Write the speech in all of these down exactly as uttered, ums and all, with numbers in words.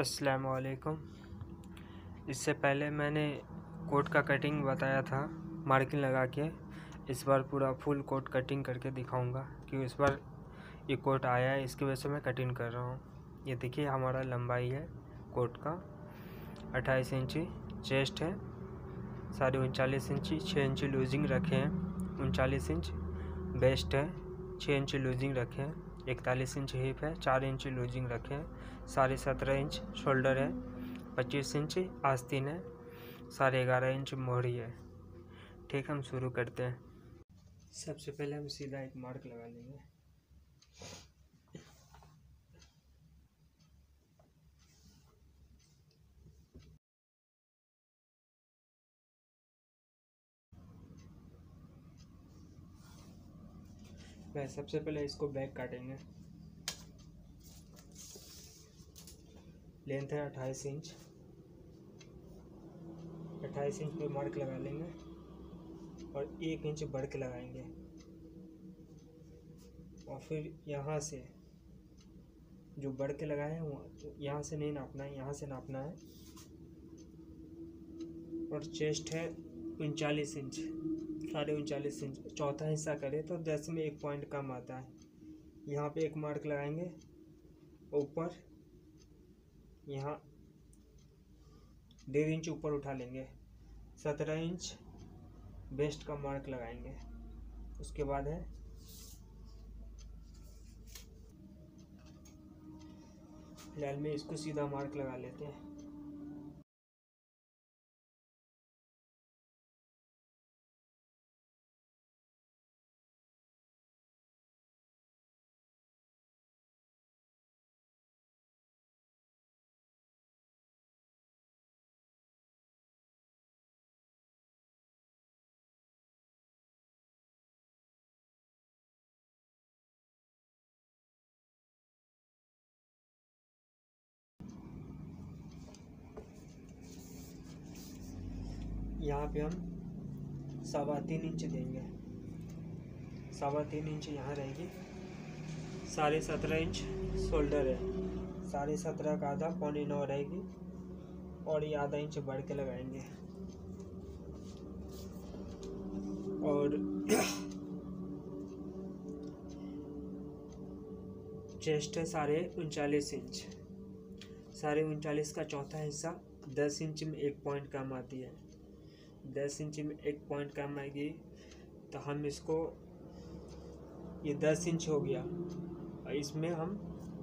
अस्सलाम वालेकुम। इससे पहले मैंने कोट का कटिंग बताया था मार्किंग लगा के। इस बार पूरा फुल कोट कटिंग करके दिखाऊंगा कि इस बार ये कोट आया है, इसकी वजह से मैं कटिंग कर रहा हूँ। ये देखिए हमारा लंबाई है कोट का अट्ठाईस इंची, चेस्ट है साढ़े उनचालीस इंची, छः इंची लूजिंग रखे हैं, उनचालीस इंच बेस्ट है, छः इंची लूजिंग रखे हैं, इकतालीस इंच हिप है, चार इंची लूजिंग रखे हैं, साढ़े सत्रह इंच शोल्डर है, पच्चीस इंच आस्तीन है, साढ़े ग्यारह इंच मोहरी है। ठीक, हम शुरू करते हैं। सबसे पहले हम सीधा एक मार्क लगा लेंगे। मैं सबसे पहले इसको बैक काटेंगे। लेंथ है अट्ठाईस इंच, अट्ठाईस इंच पे मार्क लगा लेंगे और एक इंच बढ़ के लगाएंगे और फिर यहाँ से जो बढ़ के लगाए हैं वो यहाँ से नहीं नापना है, यहाँ से नापना है। और चेस्ट है उनचालीस इंच, साढ़े उनचालीस इंच, चौथा हिस्सा करें तो दस में एक पॉइंट कम आता है। यहाँ पे एक मार्क लगाएंगे, ऊपर यहाँ डेढ़ इंच ऊपर उठा लेंगे, सत्रह इंच बेस्ट का मार्क लगाएंगे। उसके बाद है फिलहाल में इसको सीधा मार्क लगा लेते हैं। यहाँ पे हम सवा तीन इंच देंगे, सवा तीन इंच यहाँ रहेगी, साढ़े सत्रह इंच शोल्डर है, साढ़े सत्रह का आधा पौने नौ रहेगी और ये आधा इंच बढ़ के लगाएंगे। और चेस्ट है साढ़े उनचालीस इंच, साढ़े उनचालीस का चौथा हिस्सा दस इंच में एक पॉइंट कम आती है, दस इंच में एक पॉइंट कम आएगी तो हम इसको, ये दस इंच हो गया और इसमें हम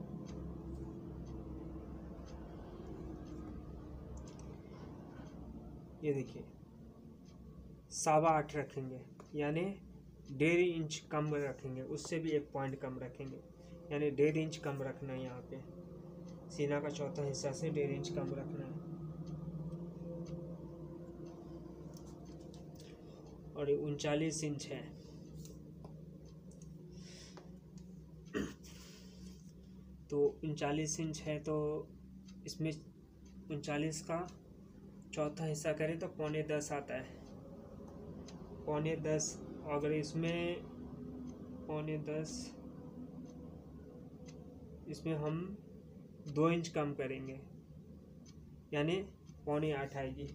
ये देखिए सवा आठ रखेंगे, यानी डेढ़ इंच कम रखेंगे, उससे भी एक पॉइंट कम रखेंगे, यानी डेढ़ इंच कम रखना है। यहाँ पे सीना का चौथा हिस्सा से डेढ़ इंच कम रखना है। और ये उनचालीस इंच है, तो उनचालीस इंच है तो इसमें उनचालीस का चौथा हिस्सा करें तो पौने दस आता है, पौने दस। अगर इसमें पौने दस, इसमें हम दो इंच कम करेंगे, यानी पौने आठ आएगी।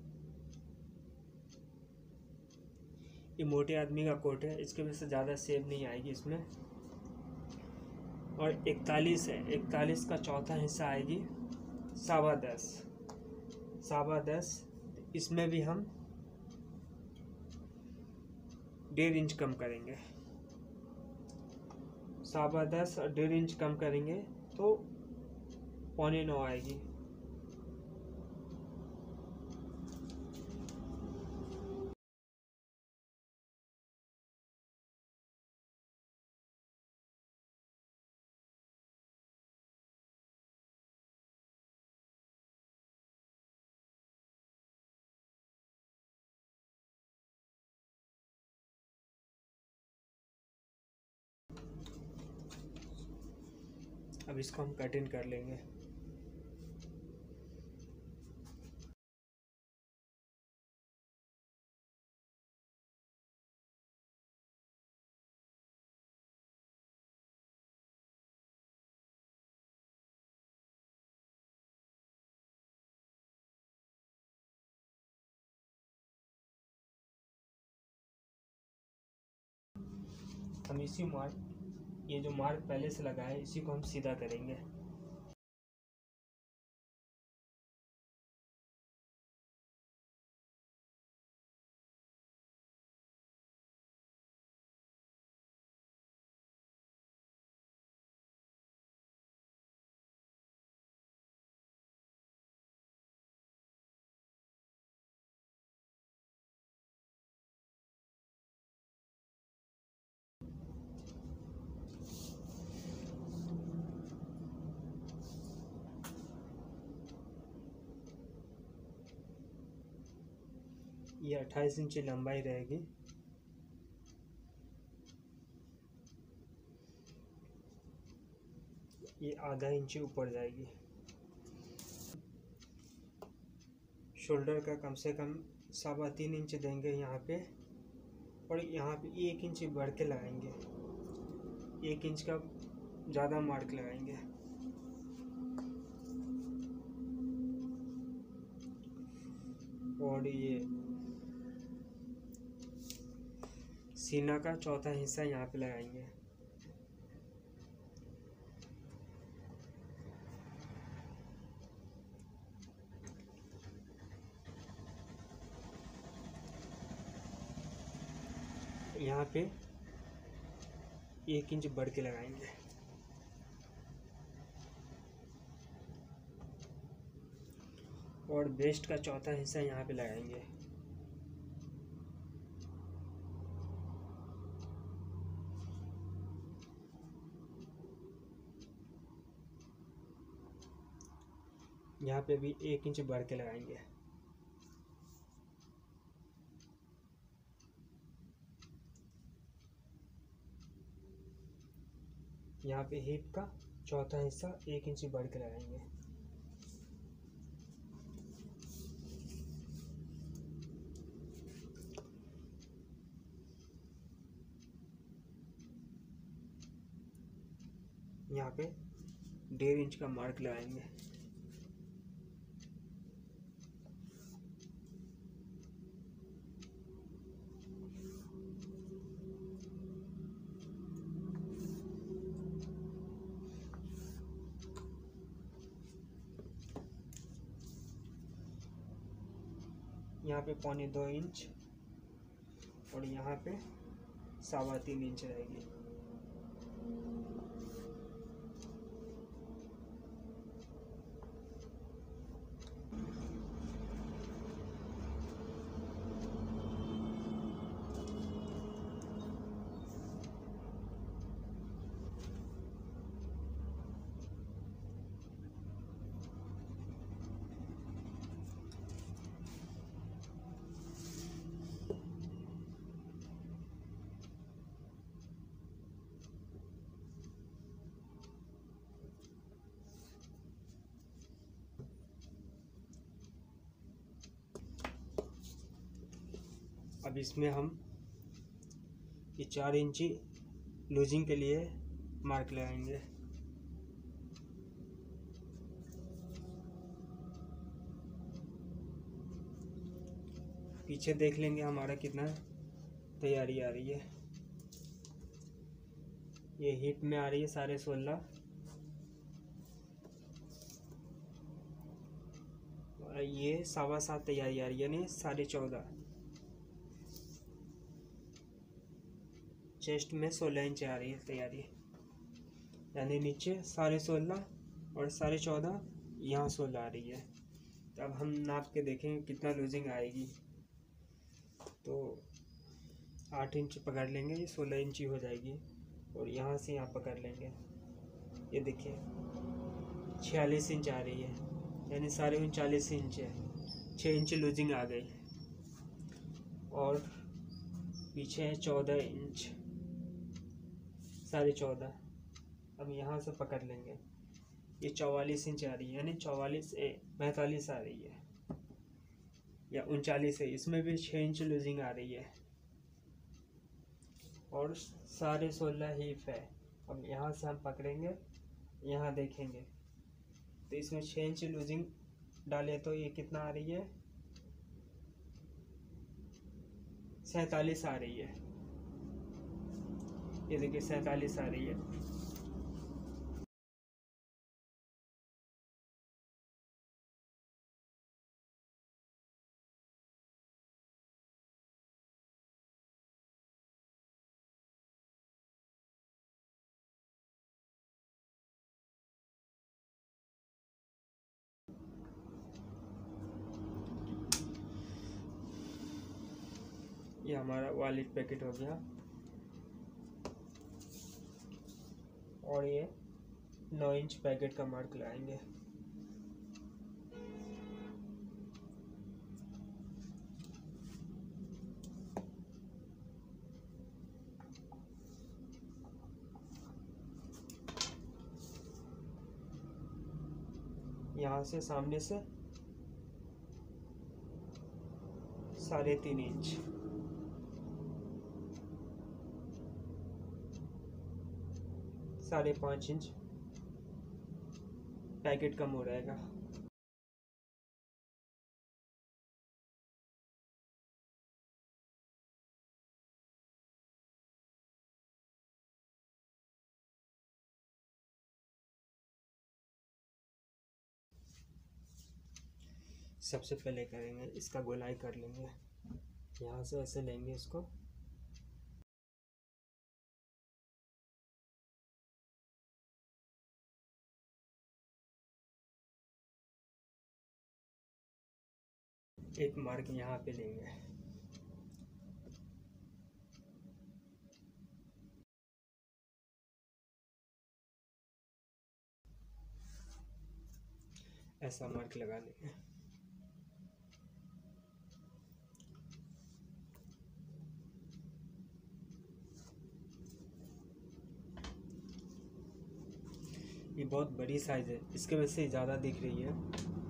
ये मोटे आदमी का कोट है, इसके वजह से ज़्यादा सेब नहीं आएगी इसमें। और इकतालीस है, इकतालीस का चौथा हिस्सा आएगी सवा दस, सवा दस, इसमें भी हम डेढ़ इंच कम करेंगे, सवा दस और डेढ़ इंच कम करेंगे तो पौने नौ आएगी। अब इसको हम कटिंग कर लेंगे। हम इसी मार्क ये जो मार्क पहले से लगा है इसी को हम सीधा करेंगे। ये अट्ठाईस इंच लंबाई रहेगी। ये आधा इंच ऊपर जाएगी। शोल्डर का कम से कम सवा तीन इंच देंगे यहाँ पे, और यहाँ पे एक इंच बढ़ के लगाएंगे, एक इंच का ज़्यादा मार्क लगाएंगे। और ये सीना का चौथा हिस्सा यहाँ पे लगाएंगे। यहाँ पे एक इंच बढ़ के लगाएंगे। और वेस्ट का चौथा हिस्सा यहाँ पे लगाएंगे। यहाँ पे भी एक इंच बढ़ के लगाएंगे। यहाँ पे हिप का चौथा हिस्सा एक इंच बढ़ के लगाएंगे। यहाँ पे डेढ़ इंच का मार्क लगाएंगे। यहाँ पे पौने दो इंच और यहाँ पे सवा तीन इंच रहेगी। अब इसमें हम ये चार इंची लूजिंग के लिए मार्क लगाएंगे। पीछे देख लेंगे हमारा कितना तैयारी आ रही है। ये हिप में आ रही है साढ़े सोलह, और ये सवा सात तैयारी आ रही है, यानी साढ़े चौदह। चेस्ट में सोलह इंच आ रही है तैयारी, यानी नीचे साढ़े सोलह और साढ़े चौदह, यहाँ सोलह आ रही है। तो अब हम नाप के देखेंगे कितना लूजिंग आएगी। तो आठ इंच पकड़ लेंगे, ये सोलह इंच हो जाएगी। और यहाँ से यहाँ पकड़ लेंगे, ये देखिए छियालीस इंच आ रही है, यानी साढ़े उनचालीस इंच है। छः इंच लूजिंग आ गई। और पीछे है चौदह इंच, साढ़े चौदह। अब यहाँ से पकड़ लेंगे, ये चौवालीस इंच आ रही है, यानी चौवालीस ए पैंतालीस आ रही है या उनचालीस है। इसमें भी छः इंच लूजिंग आ रही है और साढ़े सोलह हिप है। अब यहाँ से हम पकड़ेंगे, यहाँ देखेंगे तो इसमें छः इंच लूजिंग डाले तो ये कितना आ रही है, सैंतालीस आ रही है। ये देखिए सैंतालीस आ रही है। ये हमारा वॉलेट पैकेट हो गया और ये नौ इंच पैकेट का मार्क लगाएंगे। यहाँ से सामने से साढ़े तीन इंच, साढ़े पाँच इंच पैकेट का मुँह रहेगा। सबसे पहले करेंगे इसका गोलाई कर लेंगे। यहाँ से ऐसे लेंगे इसको, एक मार्क यहाँ पे लेंगे। ऐसा मार्क लगा लेंगे। ये बहुत बड़ी साइज है, इसके वजह से ज़्यादा दिख रही है।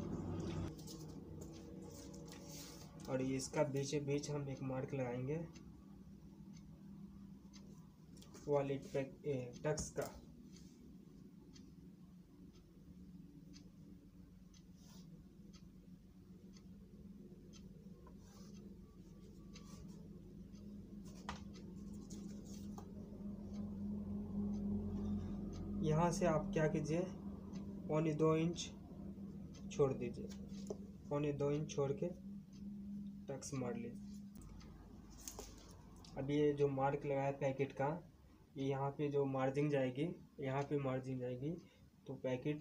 और ये इसका बीच बीच हम एक मार्क लगाएंगे वॉलेट पे टक्स का। यहाँ से आप क्या कीजिए, पौने दो इंच छोड़ दीजिए, पौने दो इंच छोड़ के टक्स मार लीजिए। अब ये जो मार्क लगाया पैकेट का, ये यहाँ पे जो मार्जिन जाएगी, यहाँ पे मार्जिन जाएगी तो पैकेट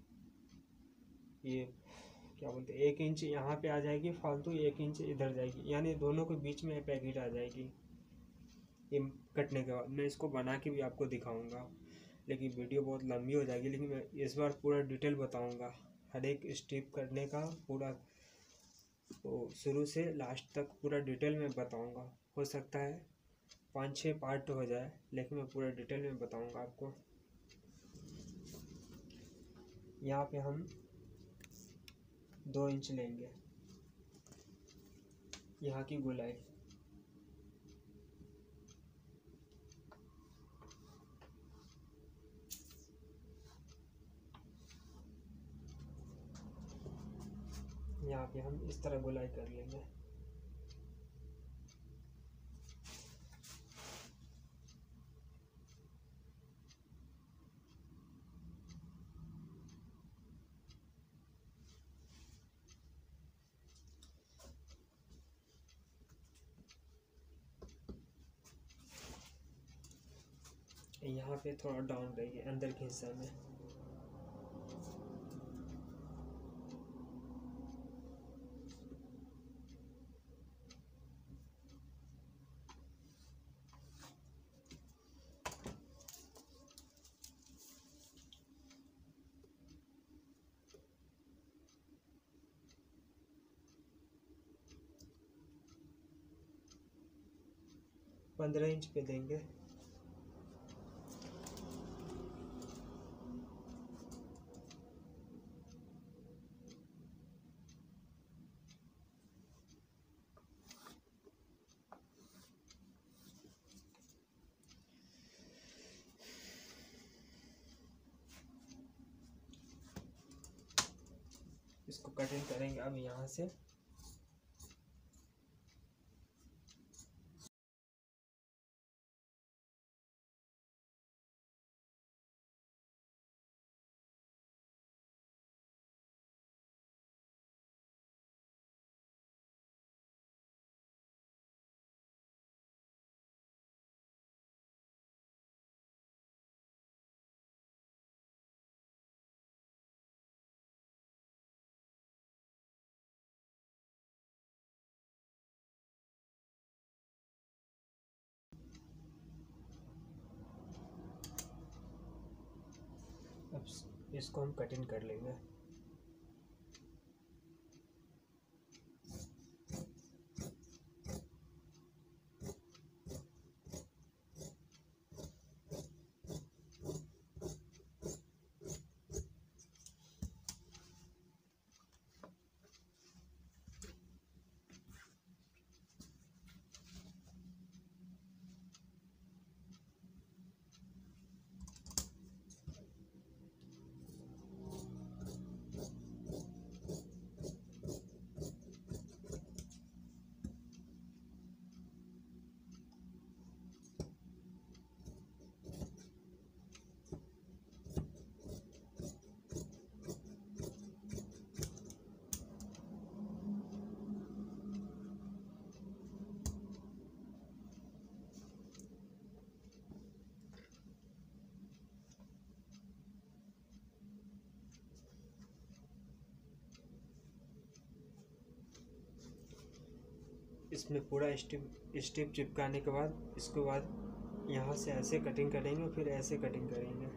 ये क्या बोलते हैं एक इंच यहाँ पे आ जाएगी, फालतू एक इंच इधर जाएगी, यानी दोनों के बीच में पैकेट आ जाएगी। ये कटने के बाद मैं इसको बना के भी आपको दिखाऊंगा, लेकिन वीडियो बहुत लंबी हो जाएगी। लेकिन मैं इस बार पूरा डिटेल बताऊंगा, हर एक स्टेप करने का पूरा, तो शुरू से लास्ट तक पूरा डिटेल में बताऊंगा। हो सकता है पाँच छः पार्ट हो जाए, लेकिन मैं पूरा डिटेल में बताऊंगा आपको। यहाँ पे हम दो इंच लेंगे यहाँ की गोलाई, यहाँ पे हम इस तरह गोलाई कर लेंगे। यहाँ पे थोड़ा डाउन रहेगी अंदर के हिस्से में। पंद्रह इंच पे देंगे। इसको कटिंग करेंगे अब यहाँ से। इसको हम कटिंग कर लेंगे। इसमें पूरा स्टिप स्टिप चिपकाने के बाद इसके बाद यहाँ से ऐसे कटिंग करेंगे, फिर ऐसे कटिंग करेंगे।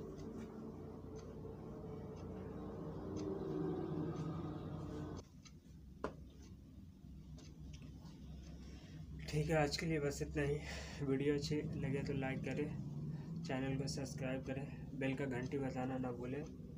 ठीक है, आज के लिए बस इतना ही। वीडियो अच्छी लगे तो लाइक करें, चैनल को सब्सक्राइब करें, बेल का घंटी बजाना ना भूलें।